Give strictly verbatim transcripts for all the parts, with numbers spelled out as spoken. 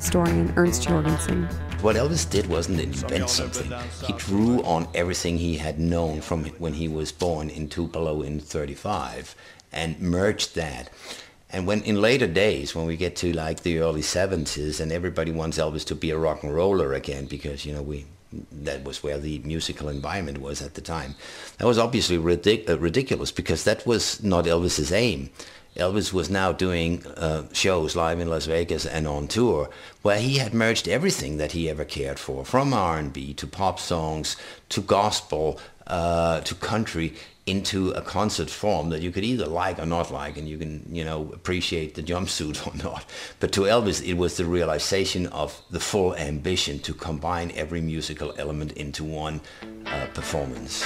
Historian Ernst Jorgensen. What Elvis did wasn't invent something. He drew on everything he had known from when he was born in Tupelo in thirty-five and merged that. And when in later days, when we get to like the early seventies and everybody wants Elvis to be a rock and roller again because, you know, we that was where the musical environment was at the time. That was obviously ridic uh, ridiculous because that was not Elvis's aim. Elvis was now doing uh, shows live in Las Vegas and on tour where he had merged everything that he ever cared for, from R and B to pop songs to gospel uh, to country, into a concert form that you could either like or not like, and you can, you know, appreciate the jumpsuit or not. But to Elvis, it was the realization of the full ambition to combine every musical element into one uh, performance.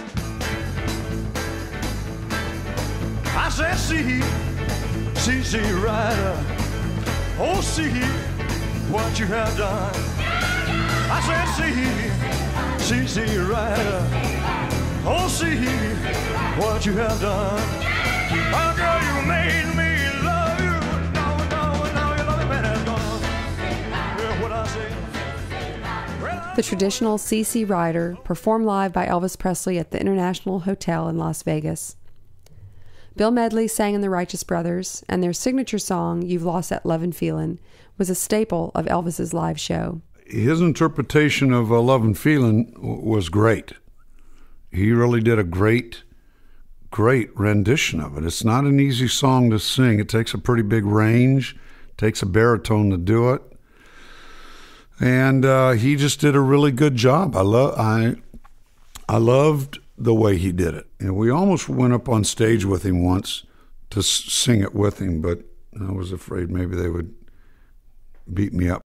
I said, see, see, see, rider, oh, see what you have done. I said, see, see, see, rider, oh, see what you have done. Oh, girl, you made me love you. No, no, no, your loving man has gone. Hear what I say? Well, The traditional C C Rider, performed live by Elvis Presley at the International Hotel in Las Vegas. Bill Medley sang in the Righteous Brothers, and their signature song, You've Lost That Lovin' Feelin', was a staple of Elvis's live show. His interpretation of uh, Lovin' Feelin' was great. He really did a great, great rendition of it. It's not an easy song to sing. It takes a pretty big range, takes a baritone to do it. And uh, he just did a really good job. I love, I, I loved the way he did it. And we almost went up on stage with him once to s- sing it with him, but I was afraid maybe they would beat me up